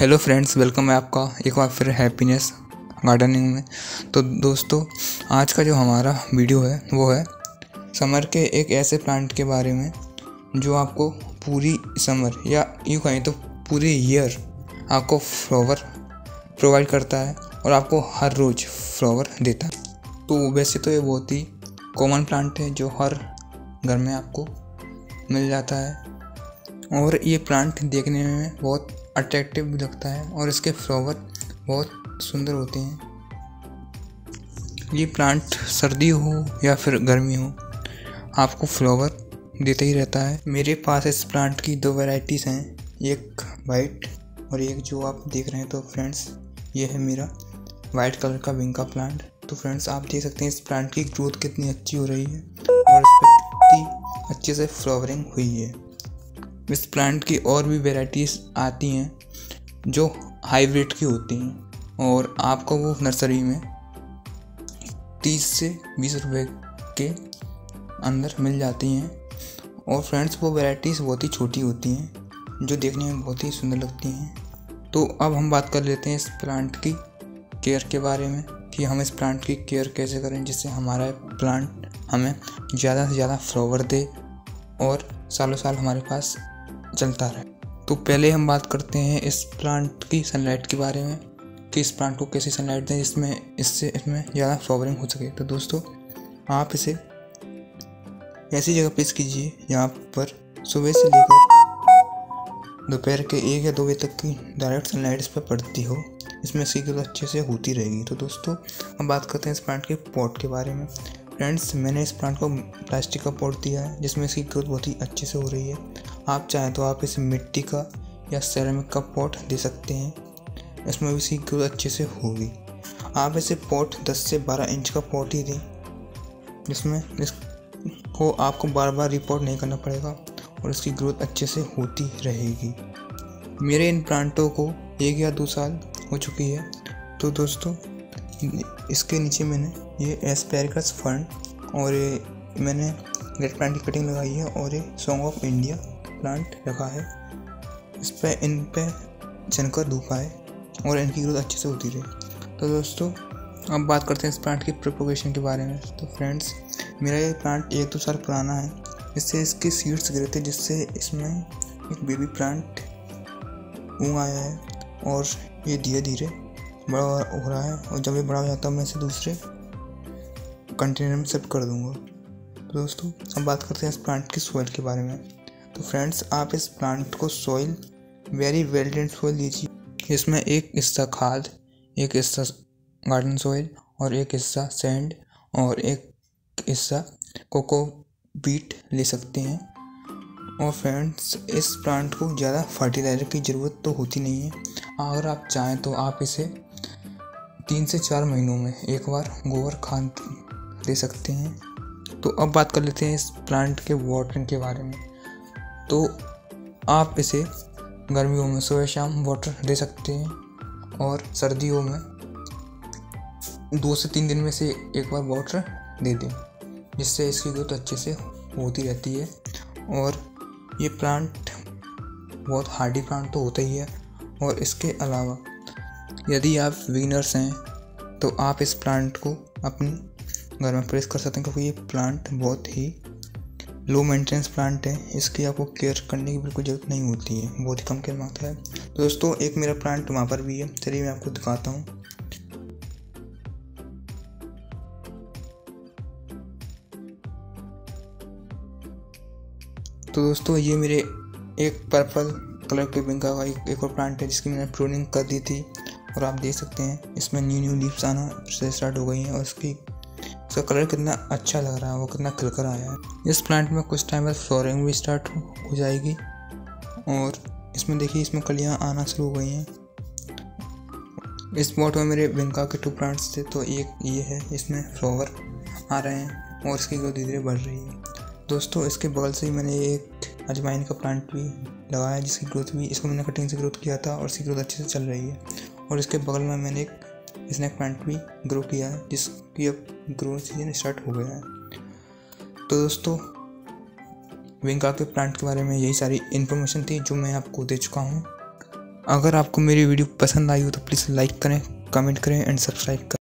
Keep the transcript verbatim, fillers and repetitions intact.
Hello friends, welcome है आपका एक बार फिर हैप्पीनेस गार्डनिंग में। तो दोस्तों, आज का जो हमारा वीडियो है वो है समर के एक ऐसे प्लांट के बारे में जो आपको पूरी समर या यूँ कहें तो पूरी ईयर आपको फ्लावर प्रोवाइड करता है और आपको हर रोज़ फ्लावर देता है। तो वैसे तो ये बहुत ही कॉमन प्लांट है जो हर घर में आपको मिल जाता है और ये प्लांट देखने में बहुत अट्रैक्टिव भी लगता है और इसके फ्लावर बहुत सुंदर होते हैं। ये प्लांट सर्दी हो या फिर गर्मी हो आपको फ्लावर देता ही रहता है। मेरे पास इस प्लांट की दो वैरायटीज़ हैं, एक वाइट और एक जो आप देख रहे हैं। तो फ्रेंड्स, ये है मेरा वाइट कलर का विंका प्लांट। तो फ्रेंड्स, आप देख सकते हैं इस प्लांट की ग्रोथ कितनी अच्छी हो रही है और इस पर कितनी अच्छे से फ्लावरिंग हुई है। इस प्लांट की और भी वैराइटीज़ आती हैं जो हाइब्रिड की होती हैं और आपको वो नर्सरी में तीस से बीस रुपए के अंदर मिल जाती हैं। और फ्रेंड्स, वो वैराइटीज़ बहुत ही छोटी होती हैं जो देखने में बहुत ही सुंदर लगती हैं। तो अब हम बात कर लेते हैं इस प्लांट की केयर के बारे में कि हम इस प्लांट की केयर कैसे करें जिससे हमारा प्लांट हमें ज़्यादा से ज़्यादा फ्लावर दे और सालों साल हमारे पास चलता रहे। तो पहले हम बात करते हैं इस प्लांट की सनलाइट के बारे में कि इस प्लांट को कैसी सनलाइट दें जिसमें इससे इसमें ज़्यादा फ्लावरिंग हो सके। तो दोस्तों, आप इसे ऐसी जगह प्लेस कीजिए जहाँ पर सुबह से लेकर दोपहर के एक या दो बजे तक की डायरेक्ट सनलाइट इस पर पड़ती हो। इसमें इसकी ग्रोथ अच्छे से होती रहेगी। तो दोस्तों, हम बात करते हैं इस प्लांट के पॉट के बारे में। फ्रेंड्स, मैंने इस प्लांट को प्लास्टिक का पॉट दिया है जिसमें इसकी ग्रोथ बहुत ही अच्छे से हो रही है। आप चाहें तो आप इसे मिट्टी का या सेरेमिक का पॉट दे सकते हैं, इसमें भी इसकी ग्रोथ अच्छे से होगी। आप इसे पॉट दस से बारह इंच का पॉट ही दें जिसमें इसको आपको बार बार रिपोर्ट नहीं करना पड़ेगा और इसकी ग्रोथ अच्छे से होती रहेगी। मेरे इन प्लांटों को एक या दो साल हो चुकी है। तो दोस्तों, इसके नीचे मैंने ये एस्पेरेगस फर्न और ये मैंने रेड प्लांट की कटिंग लगाई है और ये सॉन्ग ऑफ इंडिया प्लांट रखा है। इस पर इन पे जमकर धूप आए और इनकी ग्रोथ अच्छे से होती रहे। तो दोस्तों, अब बात करते हैं इस प्लांट की प्रोपोगेशन के बारे में। तो फ्रेंड्स, मेरा ये प्लांट एक दो साल पुराना है। इससे इसके सीड्स गिरे थे जिससे इसमें एक बेबी प्लांट उग आया है और ये धीरे धीरे बड़ा हो रहा है और जब ये बड़ा हो जाता है मैं इसे दूसरे कंटेनर में शिफ्ट कर दूंगा। तो दोस्तों, अब बात करते हैं इस प्लांट की सॉइल के बारे में। तो फ्रेंड्स, आप इस प्लांट को soil very well drained soil दीजिए। इसमें एक हिस्सा खाद, एक हिस्सा गार्डन सॉइल और एक हिस्सा सैंड और एक हिस्सा कोको बीट ले सकते हैं। और फ्रेंड्स, इस प्लांट को ज़्यादा फर्टिलाइज़र की ज़रूरत तो होती नहीं है। अगर आप चाहें तो आप इसे तीन से चार महीनों में एक बार गोबर खाद दे सकते हैं। तो अब बात कर लेते हैं इस प्लांट के वाटरिंग के बारे में। तो आप इसे गर्मियों में सुबह शाम वाटर दे सकते हैं और सर्दियों में दो से तीन दिन में से एक बार वाटर दे दें जिससे इसकी ग्रोथ अच्छे से होती रहती है। और ये प्लांट बहुत हार्डी प्लांट तो होता ही है और इसके अलावा यदि आप बिगिनर्स हैं तो आप इस प्लांट को अपने घर में प्लेस कर सकते हैं क्योंकि ये प्लांट बहुत ही लो मेंटेनेंस प्लांट है। इसकी आपको केयर करने की बिल्कुल ज़रूरत नहीं होती है, बहुत ही कम केयर मांगता है। तो दोस्तों, एक मेरा प्लांट वहाँ पर भी है, चलिए मैं आपको दिखाता हूँ। तो दोस्तों, ये मेरे एक पर्पल कलर के विंका का एक, एक और प्लांट है जिसकी मैंने प्रूनिंग कर दी थी और आप देख सकते हैं इसमें न्यू न्यू लीव्स आना से स्टार्ट हो गई हैं और इसकी इसका कलर कितना अच्छा लग रहा है, वो कितना खिलकर आया है। इस प्लांट में कुछ टाइम बाद फ्लोरिंग भी स्टार्ट हो जाएगी और इसमें देखिए इसमें कलियां आना शुरू हो गई हैं। इस पॉट में मेरे विंका के टू प्लांट्स थे, तो एक ये है, इसमें फ्लावर आ रहे हैं और इसकी ग्रोथ धीरे धीरे बढ़ रही है। दोस्तों, इसके बगल से ही मैंने एक अजवाइन का प्लांट भी लगाया जिसकी ग्रोथ भी इसको मैंने कटिंग से ग्रोथ किया था और इसकी ग्रोथ अच्छे से चल रही है। और इसके बगल में मैंने एक स्नैक प्लांट भी ग्रो किया है जिसकी अब ग्रोथ सीजन स्टार्ट हो गया है। तो दोस्तों, विंका के प्लांट के बारे में यही सारी इन्फॉर्मेशन थी जो मैं आपको दे चुका हूँ। अगर आपको मेरी वीडियो पसंद आई हो तो प्लीज़ लाइक करें, कमेंट करें एंड सब्सक्राइब करें।